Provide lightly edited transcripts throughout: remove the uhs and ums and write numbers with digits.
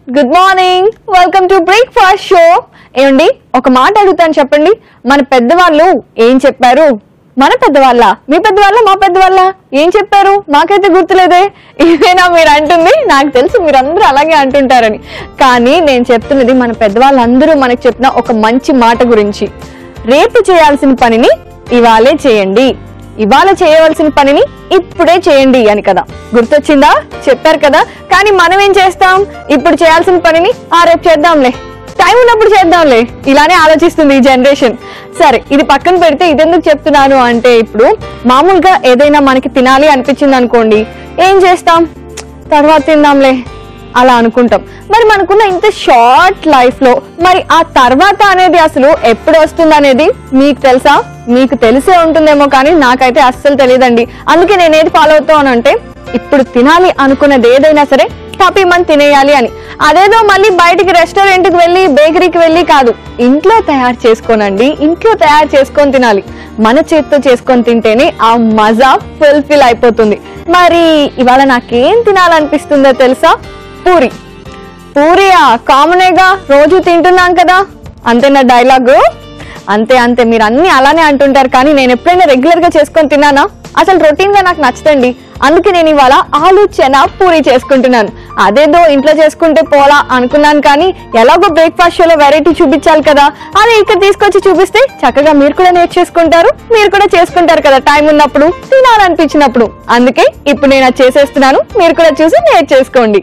Good morning, welcome to breakfast show. ఏమండి, ఒక మాట అడుగుతాను, చెప్పండి. మన పెద్దవాళ్ళు ఏం చెప్పారు? మన పెద్దవాళ్ళ, మీ పెద్దవాళ్ళ, మా పెద్దవాళ్ళ ఏం చెప్పారు? మాకైతే గుర్తులేదే. ఇదేనా మీరు అంటుంది? నాకు తెలుసు మీరందరూ అలాగే అంటుంటారని. కానీ నేను చెప్తున్నది మన పెద్దవాళ్ళందరూ మనకు చెప్పిన ఒక మంచి మాట గురించి. రేపు చేయాల్సిన పనిని ఇవాళే చేయండి, ఇవాళ చేయవలసిన పనిని ఇప్పుడే చేయండి అని కదా. గుర్తొచ్చిందా? చెప్పారు కదా. కానీ మనం ఏం చేస్తాం? ఇప్పుడు చేయాల్సిన పనిని రేపు చేద్దాంలే, టైం ఉన్నప్పుడు చేద్దాంలే, ఇలానే ఆలోచిస్తుంది ఈ జనరేషన్. సరే, ఇది పక్కన పెడితే ఇదెందుకు చెప్తున్నాను అంటే, ఇప్పుడు మామూలుగా ఏదైనా మనకి తినాలి అనిపించింది అనుకోండి, ఏం చేస్తాం? తర్వాత తిందాంలే అలా అనుకుంటాం. మరి మనకున్న ఇంత షార్ట్ లైఫ్ లో మరి ఆ తర్వాత అనేది అసలు ఎప్పుడు వస్తుంది అనేది మీకు తెలుసా? మీకు తెలిసే ఉంటుందేమో, కానీ నాకైతే అస్సలు తెలియదండి. అందుకే నేను ఏది ఫాలో అవుతానంటే, ఇప్పుడు తినాలి అనుకున్నది ఏదైనా సరే టపీమని తినేయాలి అని. అదేదో మళ్ళీ బయటికి రెస్టారెంట్కి వెళ్ళి బేకరీకి వెళ్ళి కాదు, ఇంట్లో తయారు చేసుకోనండి. ఇంట్లో తయారు చేసుకొని తినాలి. మన చేతితో చేసుకొని తింటేనే ఆ మజా ఫుల్ఫిల్ అయిపోతుంది. మరి ఇవాళ నాకేం తినాలనిపిస్తుందో తెలుసా? పూరి. పూరియా కామనేగా, రోజు తింటున్నాం కదా, అంతేనా డైలాగు? అంతే అంతే, మీరు అన్ని అలానే అంటుంటారు. కానీ నేను ఎప్పుడైనా రెగ్యులర్ గా చేసుకొని తిన్నానా? అసలు రొటీన్ గా నాకు నచ్చదండి. అందుకే నేను ఇవాళ ఆలు చెనా పూరి చేసుకుంటున్నాను. అదేదో ఇంట్లో చేసుకుంటే పోలా అనుకున్నాను, కానీ ఎలాగో బ్రేక్ఫాస్ట్ షోలో వెరైటీ చూపించాలి కదా, అదే ఇక్కడ తీసుకొచ్చి చూపిస్తే చక్కగా మీరు కూడా నేర్చేసుకుంటారు, మీరు కూడా చేసుకుంటారు కదా టైం ఉన్నప్పుడు, తినాలనిపించినప్పుడు. అందుకే ఇప్పుడు నేను అది చేసేస్తున్నాను, మీరు కూడా చూసి నేర్చేసుకోండి.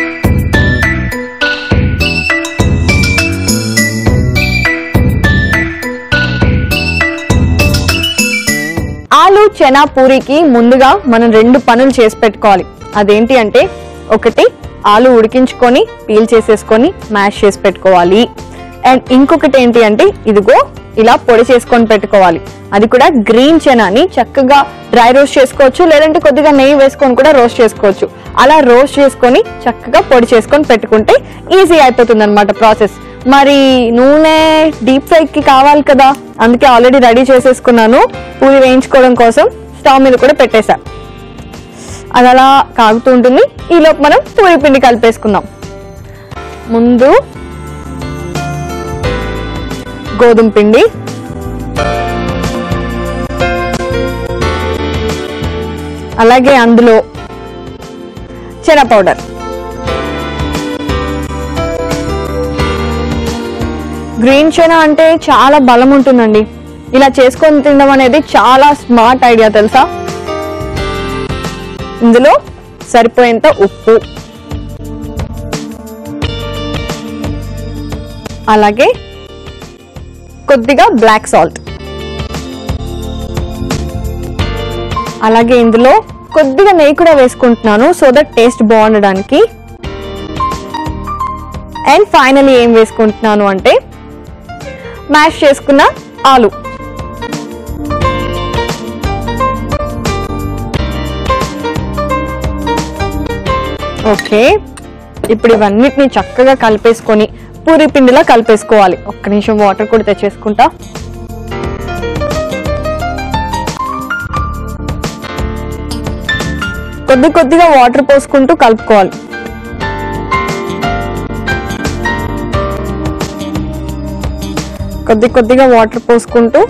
ఆలు చెనా పూరికి ముందుగా మనం 2 పనులు చేసి పెట్టుకోవాలి. అదేంటి అంటే, ఒకటి ఆలు ఉడికించుకొని పీల్ చేసేసుకొని మ్యాష్ చేసి పెట్టుకోవాలి. అండ్ ఇంకొకటి ఏంటి అంటే, ఇదిగో ఇలా పొడి చేసుకొని పెట్టుకోవాలి. అది కూడా గ్రీన్ చెనాని చక్కగా డ్రై రోస్ట్ చేసుకోవచ్చు, లేదంటే కొద్దిగా నెయ్యి వేసుకొని కూడా రోస్ట్ చేసుకోవచ్చు. అలా రోస్ట్ చేసుకొని చక్కగా పొడి చేసుకొని పెట్టుకుంటే ఈజీ అయిపోతుంది అనమాట ప్రాసెస్. మరి నూనె డీప్ ఫ్రైకి కావాలి కదా, అందుకే ఆల్రెడీ రెడీ చేసేసుకున్నాను. పూరి వేయించుకోవడం కోసం స్టవ్ మీద కూడా పెట్టేసా. అది అలా కాగుతూ ఉంటుంది. ఈలోపు మనం పూరి పిండి కలిపేసుకుందాం. ముందు గోధుమ పిండి, అలాగే అందులో చెనా పౌడర్, గ్రీన్ చెనా అంటే చాలా బలం ఉంటుందండి. ఇలా చేసుకొని తినడం అనేది చాలా స్మార్ట్ ఐడియా తెలుసా. ఇందులో సరిపోయేంత ఉప్పు, అలాగే కొద్దిగా బ్లాక్ సాల్ట్, అలాగే ఇందులో కొద్దిగా నెయ్యి కూడా వేసుకుంటున్నాను సో దట్ టేస్ట్ బాగుండడానికి. అండ్ ఫైనలీ ఏం వేసుకుంటున్నాను అంటే, మ్యాష్ చేసుకున్న ఆలు. ఓకే, ఇప్పుడు ఇవన్నిటిని చక్కగా కలిపేసుకొని పూరి పిండిలా కలిపేసుకోవాలి. ఒక్క నిమిషం వాటర్ కూడా తెచ్చేసుకుంటా. కొద్దిగా వాటర్ పోసుకుంటూ కలుపుకోవాలి. కొద్దిగా వాటర్ పోసుకుంటూ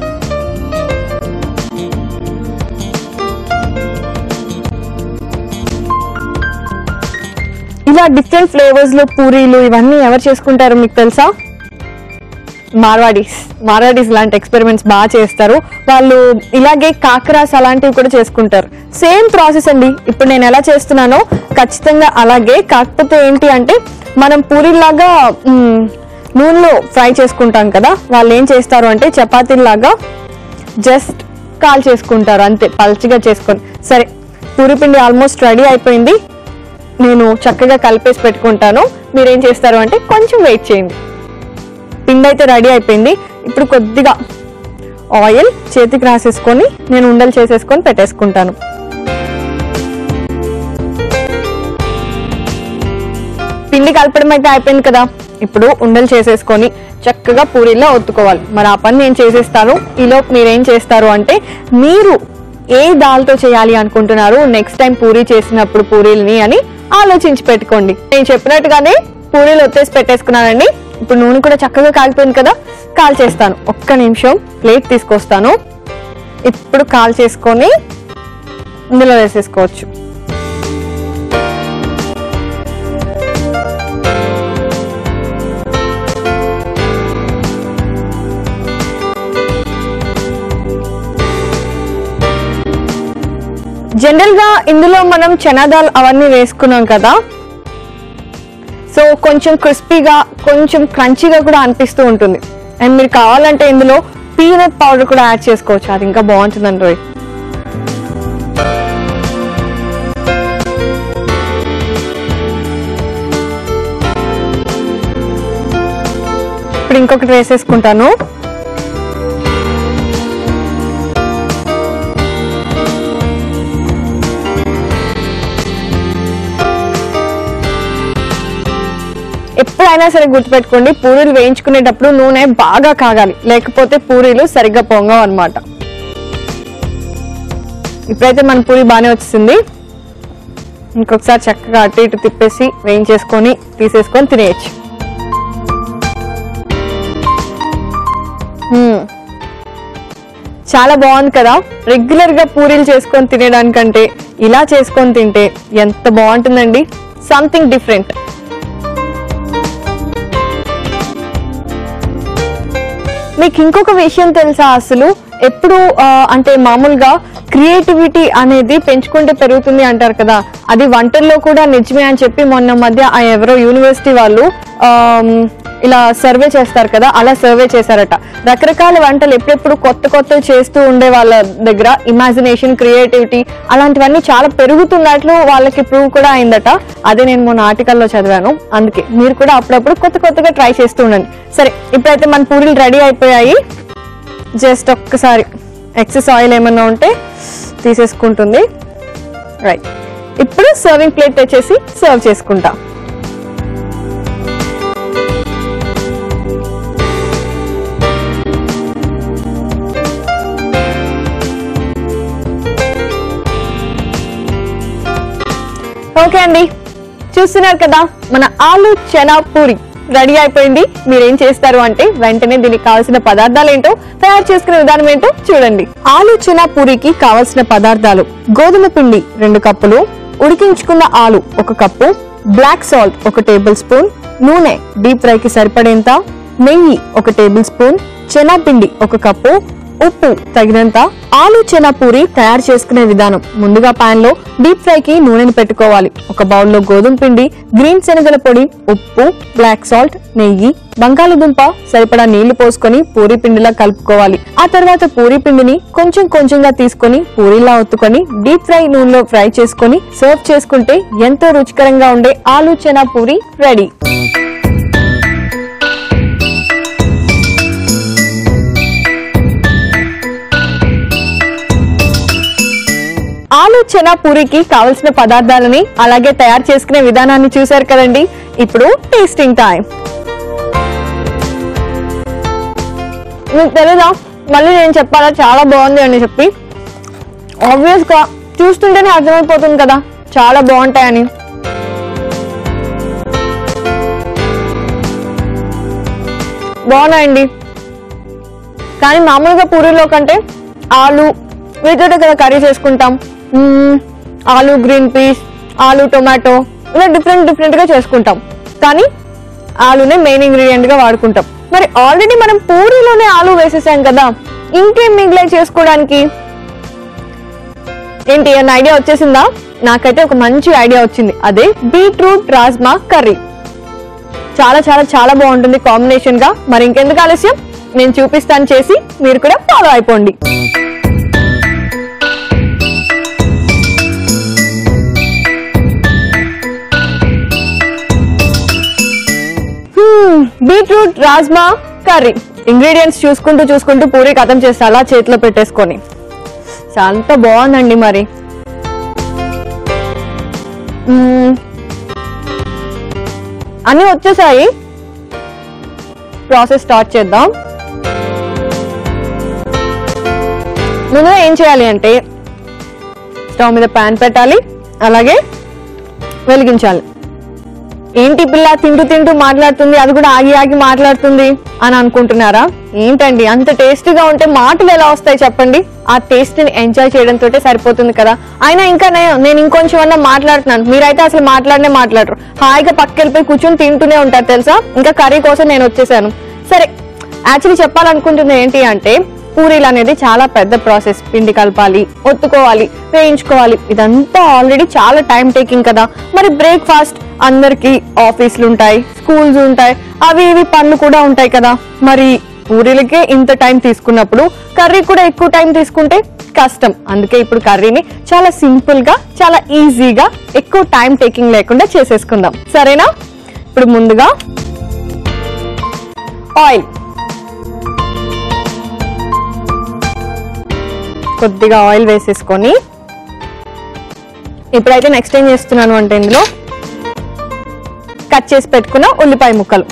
ఇలా డిఫరెంట్ ఫ్లేవర్స్ లో పూరీలు ఇవన్నీ ఎవరు చేసుకుంటారు మీకు తెలుసా? మార్వాడీస్ లాంటి ఎక్స్పెరిమెంట్స్ బాగా చేస్తారు వాళ్ళు. ఇలాగే కాకరాస్ అలాంటివి కూడా చేసుకుంటారు. సేమ్ ప్రాసెస్ అండి. ఇప్పుడు నేను ఎలా చేస్తున్నానో ఖచ్చితంగా అలాగే. కాకపోతే ఏంటి అంటే, మనం పూరీలాగా నూనెలో ఫ్రై చేసుకుంటాం కదా, వాళ్ళు ఏం చేస్తారు అంటే చపాతీలాగా జస్ట్ కాల్ చేసుకుంటారు అంతే, పల్చగా చేసుకొని. సరే, పూరి పిండి ఆల్మోస్ట్ రెడీ అయిపోయింది. నేను చక్కగా కలిపేసి పెట్టుకుంటాను. మీరేం చేస్తారు అంటే కొంచెం వెయిట్ చేయండి. పిండి అయితే రెడీ అయిపోయింది. ఇప్పుడు కొద్దిగా ఆయిల్ చేతికి రాసేసుకొని నేను ఉండలు చేసేసుకొని పెట్టేసుకుంటాను. పిండి కలపడం అయితే అయిపోయింది కదా, ఇప్పుడు ఉండలు చేసేసుకొని చక్కగా పూరీలో ఒత్తుకోవాలి. మరి ఆ పని నేను చేసేస్తాను. ఈలోపు మీరేం చేస్తారు అంటే, మీరు ఏ దాల్తో చేయాలి అనుకుంటున్నారు నెక్స్ట్ టైం పూరీ చేసినప్పుడు పూరీలని అని ఆలోచించి పెట్టుకోండి. నేను చెప్పినట్టుగానే పూరీలు ఒత్తేసి పెట్టేసుకున్నానండి. ఇప్పుడు నూనె కూడా చక్కగా కాగిపోయింది కదా, కాల్ చేస్తాను. ఒక్క నిమిషం ప్లేట్ తీసుకొస్తాను. ఇప్పుడు కాల్ చేసుకొని ఇందులో వేసేసుకోవచ్చు. జనరల్ గా ఇందులో మనం చనా దాల్ అవన్నీ వేసుకున్నాం కదా, సో కొంచెం క్రిస్పీగా కొంచెం క్రంచీగా కూడా అనిపిస్తూ ఉంటుంది. అండ్ మీరు కావాలంటే ఇందులో పీనట్ పౌడర్ కూడా యాడ్ చేసుకోవచ్చు, అది ఇంకా బాగుంటుందండి రోయ్. ఇప్పుడు ఇంకొకటి వేసేసుకుంటాను. ఎప్పుడైనా సరే గుర్తుపెట్టుకోండి, పూరీలు వేయించుకునేటప్పుడు నూనె బాగా కాగాలి, లేకపోతే పూరీలు సరిగ్గా పొంగవు అన్నమాట. ఇప్పుడైతే మన పూరి బాగానే వచ్చింది. ఇంకొకసారి చక్కగా అటు ఇటు తిప్పేసి వేయించేసుకొని తీసేసుకొని తినేయచ్చు. చాలా బాగుంది కదా. రెగ్యులర్ గా పూరీలు చేసుకొని తినేదానికంటే ఇలా చేసుకొని తింటే ఎంత బాగుంటుందండి, సంథింగ్ డిఫరెంట్. మీకు ఇంకొక విషయం తెలుసా, అసలు ఎప్పుడు అంటే మామూలుగా క్రియేటివిటీ అనేది పెంచుకుంటే పెరుగుతుంది అంటారు కదా, అది వంటల్లో కూడా నిజమే అని చెప్పి మొన్న మధ్య ఎవరో యూనివర్సిటీ వాళ్ళు ఇలా సర్వే చేస్తారు కదా, అలా సర్వే చేశారట. రకరకాల వంటలు ఎప్పుడెప్పుడు కొత్త కొత్తవి చేస్తూ ఉండే వాళ్ళ దగ్గర ఇమాజినేషన్, క్రియేటివిటీ అలాంటివన్నీ చాలా పెరుగుతున్నట్లు వాళ్ళకి ప్రూవ్ కూడా అయిందట. అదే నేను మొన్న ఆర్టికల్లో చదివాను. అందుకే మీరు కూడా అప్పుడప్పుడు కొత్త కొత్తగా ట్రై చేస్తూ ఉండండి. సరే, ఇప్పుడైతే మన పూరీలు రెడీ అయిపోయాయి. జస్ట్ ఒక్కసారి ఎక్సెస్ ఆయిల్ ఏమన్నా ఉంటే తీసేసుకుంటుంది. రైట్, ఇప్పుడు సర్వింగ్ ప్లేట్ తెచ్చేసి సర్వ్ చేసుకుంటా. ఓకే అండి, చూస్తున్నారు కదా మన ఆలు చనా పూరి రెడీ అయిపోయింది. మీరేం చేస్తారు అంటే వెంటనే దీనికి కావాల్సిన పదార్థాలు ఏంటో, తయారు చేసుకునే విధానం ఏంటో చూడండి. ఆలు చనా పూరికి కావాల్సిన పదార్థాలు: గోధుమ పిండి 2 కప్పులు, ఉడికించుకున్న ఆలు 1 cup, black salt 1 tablespoon, నూనె డీప్ ఫ్రైకి సరిపడేంత, నెయ్యి 1 టేబుల్ స్పూన్, చనా పిండి 1 కప్పు, ఉప్పు తగినంత. ఆలు చనా పూరి తయారు చేసుకునే విధానం: ముందుగా పాన్ లో డీప్ ఫ్రై కి నూనెను పెట్టుకోవాలి. ఒక బౌల్లో గోధుమ పిండి, గ్రీన్ శనగల పొడి, ఉప్పు, బ్లాక్ సాల్ట్, నెయ్యి, బంగాళదుంప సరిపడా నీళ్లు పోసుకొని పూరి పిండిలా కలుపుకోవాలి. ఆ తర్వాత పూరి పిండిని కొంచెం కొంచెంగా తీసుకొని పూరిలా ఒత్తుకొని డీప్ ఫ్రై నూనెలో ఫ్రై చేసుకొని సర్వ్ చేసుకుంటే ఎంతో రుచికరంగా ఉండే ఆలు చనా పూరి రెడీ. ఆలు చనా పూరికి కావలసిన పదార్థాలని అలాగే తయారు చేసుకునే విధానాన్ని చూశారు కదండి. ఇప్పుడు టేస్టింగ్ టైం. మీకు తెలీదా, మళ్ళీ నేను చెప్పాలా చాలా బాగుంది అని చెప్పి? ఆబ్వియస్ గా చూస్తుంటేనే అర్థమైపోతుంది కదా చాలా బాగుంటాయని. బాగున్నాయండి, కానీ మామూలుగా పూరీలో కంటే ఆలు వీటితో కదా కర్రీ చేసుకుంటాం. ఆలు గ్రీన్ పీస్, ఆలు టొమాటో ఇలా డిఫరెంట్ గా చేసుకుంటాం, కానీ ఆలునే మెయిన్ ఇంగ్రీడియంట్ గా వాడుకుంటాం. మరి ఆల్రెడీ మనం పూరీలోనే ఆలు వేసేసాం కదా, ఇంకేం మిగిలే చేసుకోవడానికి? ఏంటి అన్న ఐడియా వచ్చేసిందా? నాకైతే ఒక మంచి ఐడియా వచ్చింది, అదే బీట్రూట్ రాజ్మా కర్రీ. చాలా చాలా చాలా బాగుంటుంది కాంబినేషన్ గా. మరి ఇంకెందుకు ఆలస్యం, నేను చూపిస్తాను చేసి, మీరు కూడా ఫాలో అయిపోండి. బీట్రూట్ రాజ్మా కర్రీ ఇంగ్రీడియంట్స్ చూసుకుంటూ పూరి కథం చేస్తా అలా చేతిలో పెట్టేసుకొని. చాలా బాగుందండి. మరి అన్నీ వచ్చేసాయి, ప్రాసెస్ స్టార్ట్ చేద్దాం. ముందుగా ఏం చేయాలి అంటే స్టవ్ మీద ప్యాన్ పెట్టాలి, అలాగే వెలిగించాలి. ఏంటి పిల్ల తింటూ తింటూ మాట్లాడుతుంది, అది కూడా ఆగి ఆగి మాట్లాడుతుంది అని అనుకుంటున్నారా? ఏంటండి అంత టేస్టీగా ఉంటే మాటలు ఎలా వస్తాయి చెప్పండి? ఆ టేస్ట్ ని ఎంజాయ్ చేయడంతో సరిపోతుంది కదా. అయినా ఇంకా నేను ఇంకొంచెం అన్నా మాట్లాడుతున్నాను, మీరైతే అసలు మాట్లాడరు. హాయిగా పక్కకెళ్ళిపోయి కూర్చొని తింటూనే ఉంటారు తెలుసా. ఇంకా కర్రీ కోసం నేను వచ్చేసాను. సరే, యాక్చువల్లీ చెప్పాలనుకుంటుంది ఏంటి అంటే, పూరీలు అనేది చాలా పెద్ద ప్రాసెస్. పిండి కలపాలి, ఒత్తుకోవాలి, వేయించుకోవాలి, ఇదంతా ఆల్రెడీ చాలా టైం టేకింగ్ కదా. మరి బ్రేక్ఫాస్ట్ అందరికి ఆఫీసులు ఉంటాయి, స్కూల్స్ ఉంటాయి, అవి ఇవి పనులు కూడా ఉంటాయి కదా. మరి పూరీలకే ఇంత టైం తీసుకున్నప్పుడు కర్రీ కూడా ఎక్కువ టైం తీసుకుంటే కష్టం. అందుకే ఇప్పుడు కర్రీని చాలా సింపుల్ గా, చాలా ఈజీగా, ఎక్కువ టైం టేకింగ్ లేకుండా చేసేసుకుందాం. సరేనా? ఇప్పుడు ముందుగా ఆయిల్, కొద్దిగా ఆయిల్ వేసేసుకొని, ఇప్పుడైతే నెక్స్ట్ ఏం చేస్తున్నాను అంటే ఇందులో కట్ చేసి పెట్టుకున్న ఉల్లిపాయ ముక్కలు,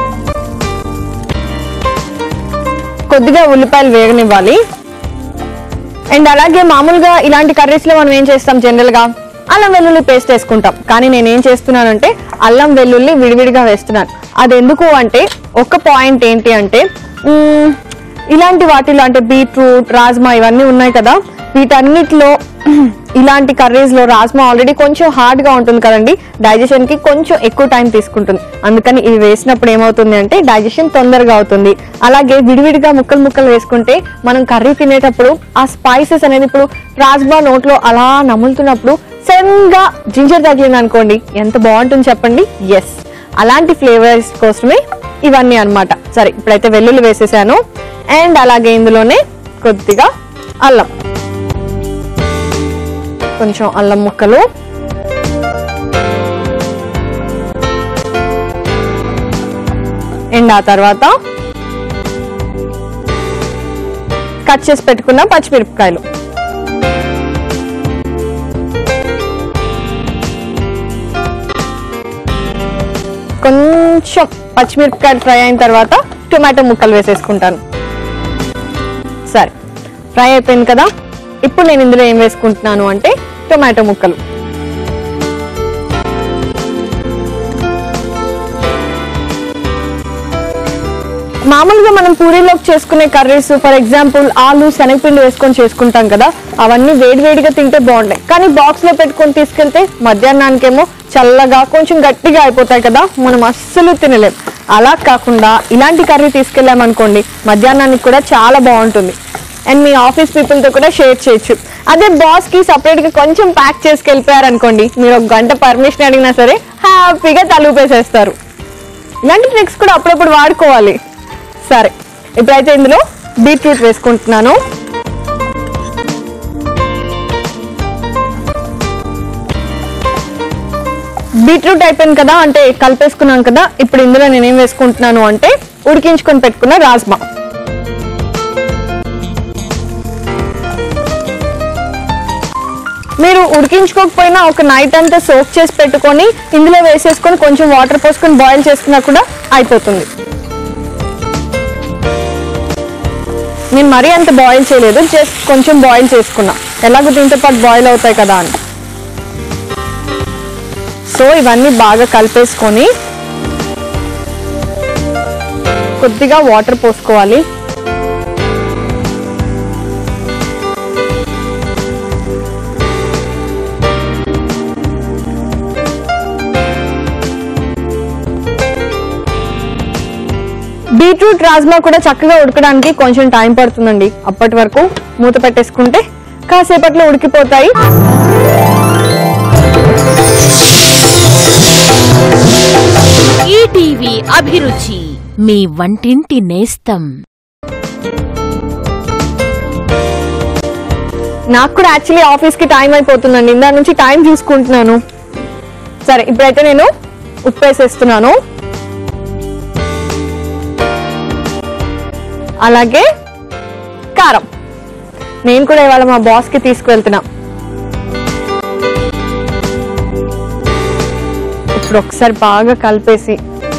కొద్దిగా ఉల్లిపాయలు వేగనివ్వాలి. అండ్ అలాగే మామూలుగా ఇలాంటి కర్రీస్ లో మనం ఏం చేస్తాం, జనరల్ గా అల్లం వెల్లుల్లి పేస్ట్ వేసుకుంటాం. కానీ నేనేం చేస్తున్నానంటే అల్లం వెల్లుల్లి విడివిడిగా వేస్తున్నాను. అది ఎందుకు అంటే, ఒక పాయింట్ ఏంటి అంటే, ఇలాంటి వాటిలో అంటే బీట్రూట్, రాజ్మా ఇవన్నీ ఉన్నాయి కదా, వీటన్నిటిలో ఇలాంటి కర్రీస్ లో రాజ్మా ఆల్రెడీ కొంచెం హార్డ్ గా ఉంటుంది కదండి, డైజెషన్ కి కొంచెం ఎక్కువ టైం తీసుకుంటుంది. అందుకని ఇవి వేసినప్పుడు ఏమవుతుంది అంటే డైజెషన్ తొందరగా అవుతుంది. అలాగే విడివిడిగా ముక్కలు వేసుకుంటే మనం కర్రీ తినేటప్పుడు ఆ స్పైసెస్ అనేది, ఇప్పుడు రాజ్మా నోట్లో అలా నములుతున్నప్పుడు సడన్ గా జింజర్ తగిలింది అనుకోండి, ఎంత బాగుంటుంది చెప్పండి. ఎస్, అలాంటి ఫ్లేవర్స్ కోసమే ఇవన్నీ అన్నమాట. సరే, ఇప్పుడైతే వెల్లుల్లి వేసేసాను. అండ్ అలాగే ఇందులోనే కొద్దిగా అల్లం, కొంచెం అల్లం ముక్కలు, అండ్ ఆ తర్వాత కట్ చేసి పెట్టుకున్న పచ్చిమిరపకాయలు, కొంచెం పచ్చిమిరపకాయలు ఫ్రై అయిన తర్వాత టొమాటో ముక్కలు వేసేసుకుంటాను. సరే, ఫ్రై అయిపోయింది కదా. ఇప్పుడు నేను ఇందులో ఏం వేసుకుంటున్నాను అంటే టొమాటో ముక్కలు. మామూలుగా మనం పూరీలోకి చేసుకునే కర్రీస్, ఫర్ ఎగ్జాంపుల్ ఆలు, శనగపిండి వేసుకొని చేసుకుంటాం కదా, అవన్నీ వేడివేడిగా తింటే బాగుంటాయి. కానీ బాక్స్ లో పెట్టుకొని తీసుకెళ్తే మధ్యాహ్నానికేమో చల్లగా కొంచెం గట్టిగా అయిపోతాయి కదా, మనం అస్సలు తినలేం. అలా కాకుండా ఇలాంటి కర్రీ తీసుకెళ్ళామనుకోండి, మధ్యాహ్నానికి కూడా చాలా బాగుంటుంది. అండ్ మీ ఆఫీస్ పీపుల్ తో కూడా షేర్ చేయొచ్చు. అదే బాస్ కి సపరేట్ గా కొంచెం ప్యాక్ చేసుకెళ్ళిపోయారనుకోండి, మీరు ఒక గంట పర్మిషన్ అడిగినా సరే హ్యాపీగా తలుపేసేస్తారు. ఇలాంటి ట్రిక్స్ కూడా అప్పుడప్పుడు వాడుకోవాలి. సరే, ఇప్పుడైతే ఇందులో బీట్రూట్ వేసుకుంటున్నాను. బీట్రూట్ అయిపోయింది కదా, అంటే కలిపేసుకున్నాను కదా. ఇప్పుడు ఇందులో నేనేం వేసుకుంటున్నాను అంటే ఉడికించుకొని పెట్టుకున్న రాజ్మా, మీరు ఉడికించుకోకపోయినా ఒక నైట్ అంతా సోక్ చేసి పెట్టుకొని ఇందులో వేసేసుకొని కొంచెం వాటర్ పోసుకొని బాయిల్ చేసుకున్నా కూడా అయిపోతుంది. నేను మరీ అంత బాయిల్ చేయలేదు, జస్ట్ కొంచెం బాయిల్ చేసుకున్నా, ఎలాగో దీంతో పాటు బాయిల్ అవుతాయి కదా అని. సో ఇవన్నీ బాగా కలిపేసుకొని కొద్దిగా వాటర్ పోసుకోవాలి. బీట్రూట్, రాజ్మా కూడా చక్కగా ఉడకడానికి కొంచెం టైం పడుతుందండి. అప్పటి వరకు మూత పెట్టేసుకుంటే కాసేపట్లో ఉడికిపోతాయి. ఈటీవీ అభిరుచి, మీ వంటింటి నేస్తం. నాకు కూడా యాక్చువల్లీ ఆఫీస్ కి టైం అయిపోతుందండి, ఇందా నుంచి టైం చూసుకుంటున్నాను. సరే, ఇప్పుడైతే నేను ఉప్పు వేసేస్తున్నాను. అలాగే కారం, నేను కూడా ఇవాళ మా బాస్ కి తీసుకువెళ్తున్నా. ఇప్పుడు ఒకసారి బాగా కలిపేసి,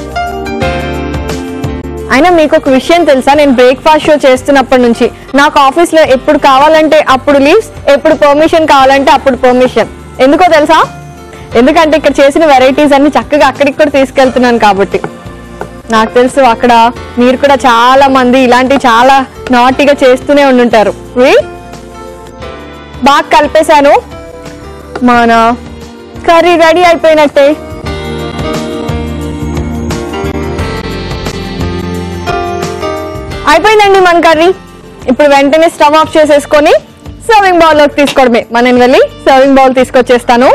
అయినా మీకు ఒక విషయం తెలుసా, నేను బ్రేక్ఫాస్ట్ షో చేస్తున్నప్పటి నుంచి నాకు ఆఫీస్ లో ఎప్పుడు కావాలంటే అప్పుడు లీవ్స్, ఎప్పుడు పర్మిషన్ కావాలంటే అప్పుడు పర్మిషన్. ఎందుకో తెలుసా, ఎందుకంటే ఇక్కడ చేసిన వెరైటీస్ అన్ని చక్కగా అక్కడికి కూడా తీసుకెళ్తున్నాను కాబట్టి. నాకు తెలుసు అక్కడ మీరు కూడా చాలా మంది ఇలాంటివి చాలా నాటిగా చేస్తూనే ఉండుంటారు. బాగా కలిపేశాను, మన కర్రీ రెడీ అయిపోయినట్టే. అయిపోయిందండి మన కర్రీ. ఇప్పుడు వెంటనే స్టవ్ ఆఫ్ చేసేసుకొని సర్వింగ్ బౌల్ లోకి తీసుకోవడమే. మనం వెళ్ళి సర్వింగ్ బౌల్ తీసుకొచ్చేస్తాను.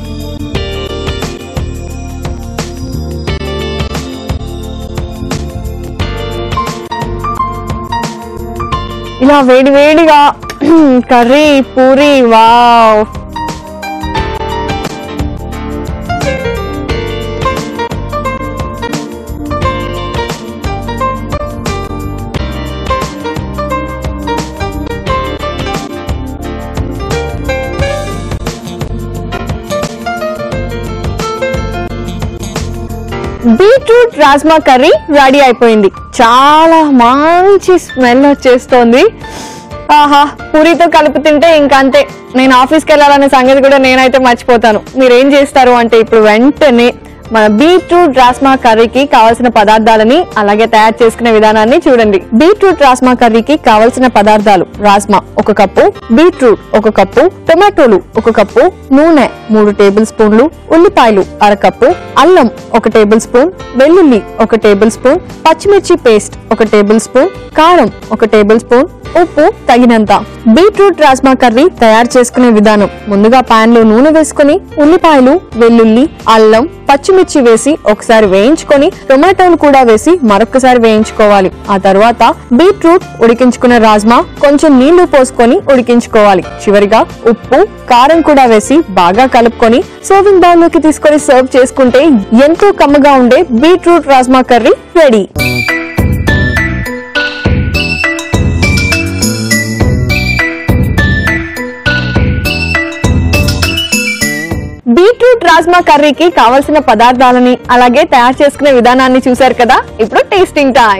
ఇలా వేడి వేడిగా curry puri, wow. Beetroot rajma curry ready అయిపోయింది. చాలా మంచి స్మెల్ వచ్చేస్తోంది. ఆహా, పూరితో కలిపి తింటే ఇంకా అంతే. నేను ఆఫీస్కి వెళ్ళాలనే సంగతి కూడా నేనైతే మర్చిపోతాను. మీరేం చేస్తారు అంటే ఇప్పుడు వెంటనే మన బీట్రూట్ రాజ్మా కర్రీకి కావాల్సిన పదార్థాలని అలాగే తయారు చేసుకునే విధానాన్ని చూడండి. బీట్రూట్ రాజ్మా కర్రీకి కావాల్సిన పదార్థాలు: రాజ్మా 1 కప్పు, బీట్రూట్ 1 కప్పు, టొమాటోలు 1 కప్పు, నూనె 3 టేబుల్ స్పూన్లు, ఉల్లిపాయలు 1/2 కప్పు, అల్లం 1 టేబుల్ స్పూన్, వెల్లుల్లి 1 టేబుల్ స్పూన్, పచ్చిమిర్చి పేస్ట్ 1 టేబుల్ స్పూన్, కారం 1 టేబుల్ స్పూన్, ఉప్పు తగినంత. బీట్రూట్ రాజ్మా కర్రీ తయారు చేసుకునే విధానం: ముందుగా పాన్ లో నూనె వేసుకుని ఉల్లిపాయలు, వెల్లుల్లి, అల్లం, పచ్చిమిర్చి వేసి ఒకసారి వేయించుకొని టొమాటోలు కూడా వేసి మరొకసారి వేయించుకోవాలి. ఆ తర్వాత బీట్రూట్, ఉడికించుకున్న రాజ్మా, కొంచెం నీళ్లు పోసుకొని ఉడికించుకోవాలి. చివరిగా ఉప్పు, కారం కూడా వేసి బాగా కలుపుకొని సర్వింగ్ బౌల్ లోకి తీసుకొని సర్వ్ చేసుకుంటే ఎంతో కమ్మగా ఉండే beetroot rajma curry ready. Beetroot rajma కర్రీకి కావలసిన పదార్థాలని అలాగే తయారు చేసుకునే విధానాన్ని చూశారు కదా. ఇప్పుడు టేస్టింగ్ టైం.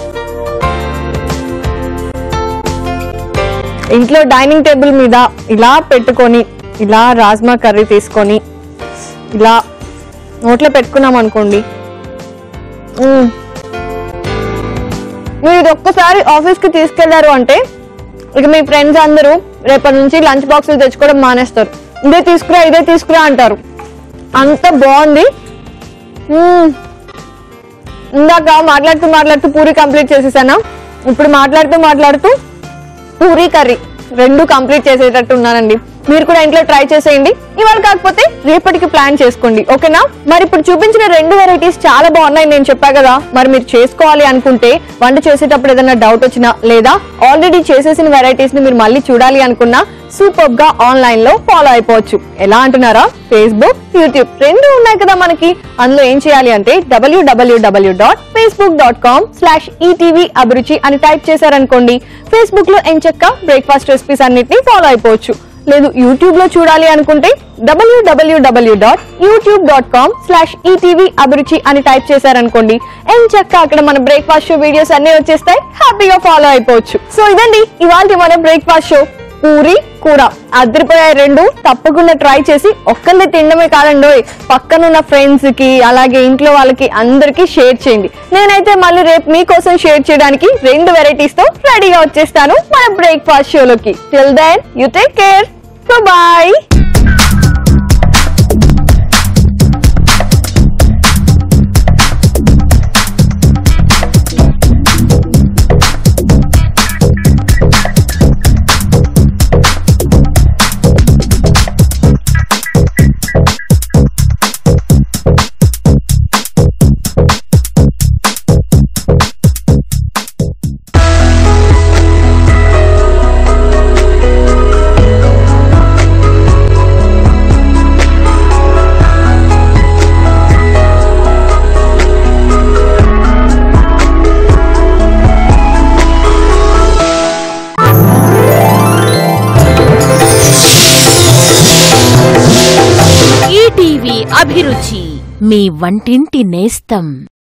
ఇంట్లో డైనింగ్ టేబుల్ మీద ఇలా పెట్టుకొని ఇలా రాజ్మా కర్రీ తీసుకొని ఇలా నోట్లో పెట్టుకున్నాం అనుకోండి, మీరు ఒక్కసారి ఆఫీస్ కి తీసుకెళ్లారు అంటే ఇక మీ ఫ్రెండ్స్ అందరూ రేపటి నుంచి లంచ్ బాక్సులు తెచ్చుకోవడం మానేస్తారు. ఇదే తీసుకురా అంటారు. అంత బాగుంది. ఇందాక మాట్లాడుతూ పూరి కంప్లీట్ చేసేసానా. ఇప్పుడు మాట్లాడుతూ పూరి కర్రీ 2 కంప్లీట్ చేసేటట్టు ఉన్నానండి. మీరు కూడా ఇంట్లో ట్రై చేసేయండి. ఇవాళ కాకపోతే రేపటికి ప్లాన్ చేసుకోండి, ఓకేనా? మరి ఇప్పుడు చూపించిన 2 వెరైటీస్ చాలా బాగున్నాయి నేను చెప్పా కదా. మరి మీరు చేసుకోవాలి అనుకుంటే వంట చేసేటప్పుడు ఏదైనా డౌట్ వచ్చినా లేదా ఆల్రెడీ చేసేసిన వెరైటీస్ ని మీరు మళ్ళీ చూడాలి అనుకున్నా సూపర్ గా ఆన్లైన్ లో ఫాలో అయిపోవచ్చు. ఎలా అంటున్నారా? ఫేస్బుక్, యూట్యూబ్ 2 ఉన్నాయి కదా మనకి. అందులో ఏం చేయాలి అంటే www.facebook.com/etv abruchi అని టైప్ చేశారనుకోండి, ఫేస్బుక్ లో ఎంచక్క బ్రేక్ఫాస్ట్ రెసిపీస్ అన్నిటిని ఫాలో అయిపోవచ్చు. లేదు యూట్యూబ్ లో చూడాలి అనుకుంటే www.youtube.com/etv abruchi అని టైప్ చేశారనుకోండి, ఎంచక్క అక్కడ మన బ్రేక్ఫాస్ట్ షో వీడియోస్ అన్ని వచ్చేస్తాయి. హ్యాపీగా ఫాలో అయిపోవచ్చు. సో ఇదండి ఇవాల్టి మన బ్రేక్ఫాస్ట్ షో. పూరి కూర అదిరిపోయాయి 2. తప్పకుండా ట్రై చేసి ఒక్కళ్ళే తినడమే కాదండోయ్, పక్కనున్న ఫ్రెండ్స్ కి అలాగే ఇంట్లో వాళ్ళకి అందరికి షేర్ చేయండి. నేనైతే మళ్ళీ రేపు మీకోసం షేర్ చేయడానికి 2 వెరైటీస్ తో రెడీగా వచ్చేస్తాను మన బ్రేక్ఫాస్ట్ షోలోకి. Till then you take care, bye. ETV Abhiruchi, మీ వంటింటి నేస్తం.